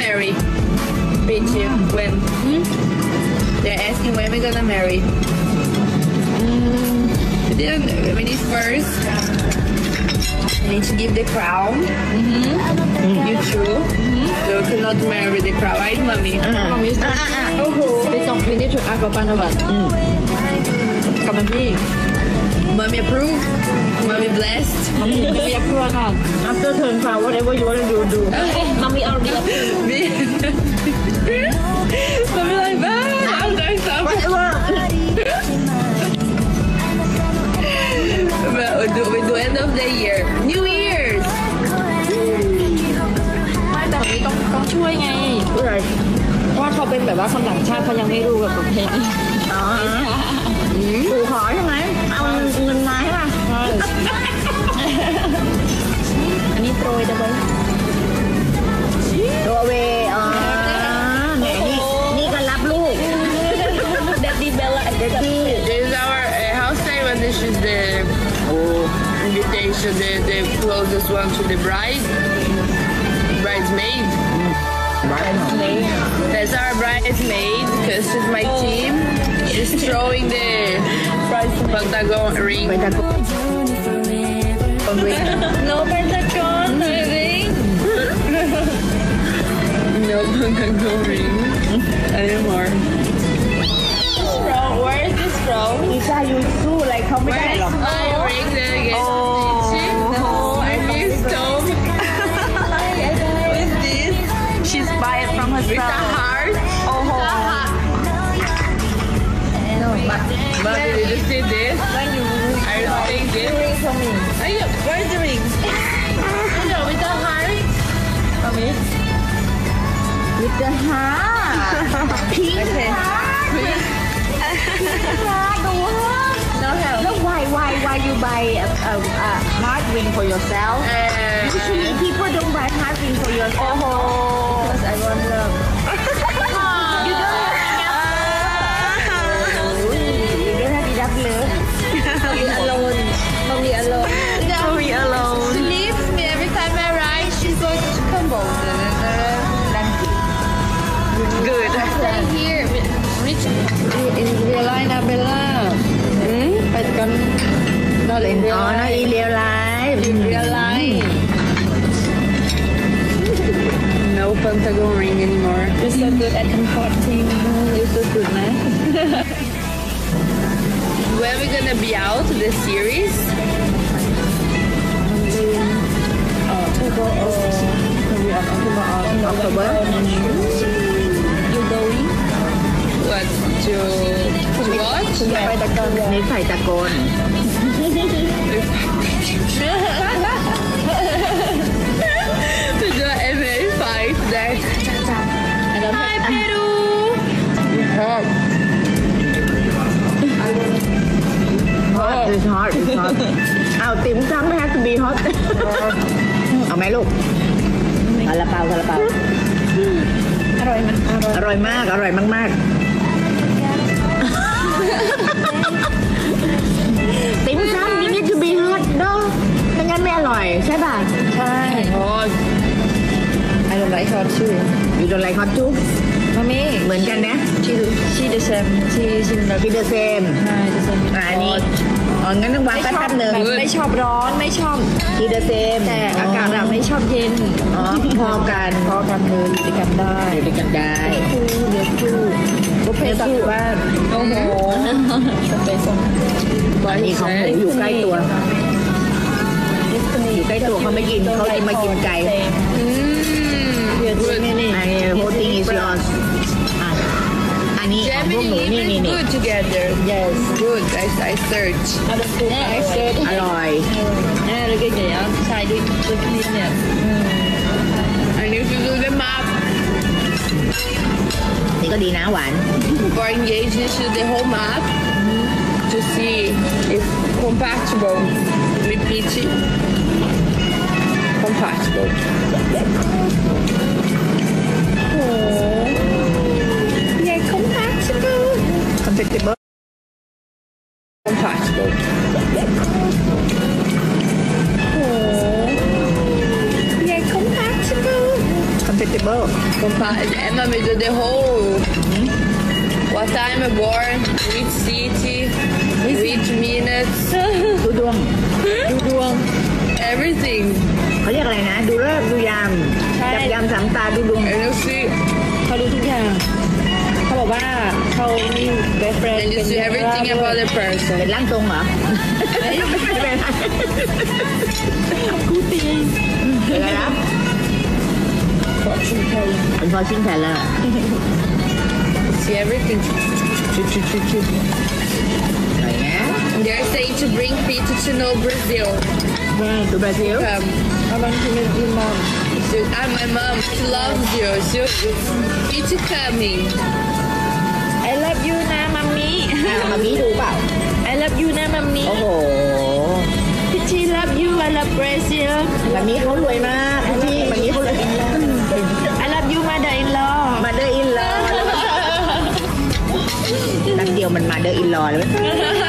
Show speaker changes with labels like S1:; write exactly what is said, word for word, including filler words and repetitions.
S1: marry? Peachy, when? Hmm? They're asking when we're gonna marry. Mm. We didn't. I mean, it's first. I need to give the crown. Mm-hmm. Mm-hmm. You too. Mm-hmm. So you cannot marry with the crown, right, mommy?
S2: Uh-huh.
S1: Mommy, uh-huh. Oh, we don't. We need to ask about it. Come on, me. Mommy approved. Mommy blessed. Mommy, mommy approved.
S2: After turn crown, whatever you want to do, do.
S1: Mommy already approved. Mommy like that. I'm doing something. But we do, we do end of the year. New Year's.
S3: ไม่แต่วันนี้ต้องต้องช่วยไงเพราะว่าเขาเป็นแบบว่าคนต่างชาติเขายังไม่รู้กับประเพณี
S2: อ๋อปู่ขอใช่ไหมเอาเงินมาให้ป่ะ
S3: อันนี้โปรยจะไป
S2: ตัวเวอ๋อแหมนี่นี่ก็รับลูก
S3: Daddy Bella Daddy
S1: This is our uh, house name and this is the invitation, the, the closest one to the bride. Bridesmaid.
S2: Bridesmaid.
S1: That's our bridesmaid because she's my team. She's throwing the Pentagon ring.
S2: Pentagon ring.
S1: No Pentagon ring. No Pentagon ring anymore. From where is this from?
S2: อีซ่ายูสู้อะไรเขาไม่ได้หรอก
S1: My ring that I get oh, I missed Tom. What's this?
S3: She's buy it from
S1: With
S3: herself
S1: a heart.
S3: Oh,
S1: With a heart.
S2: no but
S1: But did you see this?
S3: when you
S1: Are you seeing this?
S2: ring for me
S1: Are you? Where's the ring? No, with a heart. Mommy.
S2: with the heart pink
S1: Okay.
S2: heartดูฮะ
S1: No help.
S2: แล้ว why why why you buy a, a, a heart ring for yourself usually people don't buy heart ring for yourself because I want love you don't you don't have enough love mommy alone mommy alone
S1: Mommy alone. She leaves me every time I ride. She goes to Cambodia. Good. Stay here. Rich. In real life, Bella. Hmm? But con not in real
S2: อ๋อ
S1: life.
S2: not in real life
S1: In real life. No Pentagon ring anymore.
S3: You're so good at comforting
S1: You're so good, man. When are we gonna be out the series?
S3: October or maybe October or
S2: October
S3: you going
S1: What to to watch?
S3: คุณไปตะกอน
S2: นี่ไฟตะโกน
S1: To do M A five there. Hi Peru. Hot.
S2: hot is hot is hot เอาติ่มซำไม่ have to be hot เอาไหมลูกซาลาเปาซาลาเปา
S3: อร่อยมั้ยอร่อย
S2: อร่อยมากอร่อยมากๆติ่มซำ you need to be hot เนาะไม่งั้นไม่อร่อยใช่ป่ะ
S3: ใช่
S1: Hot.
S3: I don't like hot too
S2: you don't like hot too
S3: มามี่
S2: เหมือนกันนะ
S3: she she the same she she the
S2: be the same
S3: ใช่ the same
S2: อ่านี่อ๋องั้นต้องวาง
S3: ไม่
S2: แป๊
S3: ชอบบ
S2: ๆหนึ่ง
S3: แบบไม่ชอบร้อนไม่ชอบ
S2: be the same
S3: แต่อากาศแบบไม่ชอบเย็น
S2: อ๋อพอกัน
S3: พอกันเลยอยู่ด้วยกันได้
S2: อยู่ด้วยกันได้
S3: คู่เนื้อคู่บุฟเฟ่ต์กลับบ้านโอ้โหสเปซส่ง
S2: อันนี้ของหมูอยู่ใกล้ตัว อยู่ใกล้ตัวเขาไม่กินเขาจะมากินไก่
S1: Mm. Good.
S2: อันนี้ whole thing is yours อ่ะอันนี้ของพวก
S1: Gemini
S2: หนูนี่
S1: live
S2: นี่
S1: is
S2: นี่
S1: good together. Yes. Good. I I search.
S3: เอาดูฟูไอเซต
S2: อร่อย
S3: เนี่ยเราเก๋ๆเอาใช้ด้วยด้วยคลิปเนี่ย
S1: I need to do the map
S2: นี่ก็ดีนะหวาน
S1: for engagement to the whole map to see if compatible with Peachy. Compatible. Oh. Yeah, compatible.
S2: compatible
S1: Compatible. Oh. Yeah, compatible.
S2: compatible
S1: Emma me do the whole. What time I born? Which city? Which minutes?
S2: ดูดวง
S3: ดูดวง
S1: Everything.
S2: เขาเรียกอะไรนะ ดูเลิกษ์ดูยาม
S3: ใช่
S2: จับยามสามตาดูดวง
S1: And you see,
S3: เขารู้ทุกอย่างเขาบอกว่าเขามีเบสเฟรน
S1: and you see everything about the
S2: เป็
S1: person.
S2: นร่างทรงเหรอ
S3: กูตี
S2: เป็นอะไรนะ
S3: ขอชิมไทย
S2: เป็นฟอร์ชินแทนแล้ว
S1: See everything.
S2: ชุดชุดชุดชุดอะไรนะ
S1: They're saying to bring people to know Brazil.
S2: ดูบราซิล
S1: Um,
S3: เอาบางทีไม่กินมอง
S1: she, ah, my mom, she loves you. She, it's coming.
S3: I love you นะมัมมี่
S2: มามีดูเปล่า
S3: I love you นะมัมมี่
S2: โอ้โห
S3: พี่ชี love you I love Brazil
S2: มามีเขารวยมากพี่มามีเขารวย
S3: I love you mother in law
S2: มาเดอร์อินลอนักเดียวมันมาเดอร์อินลอเลย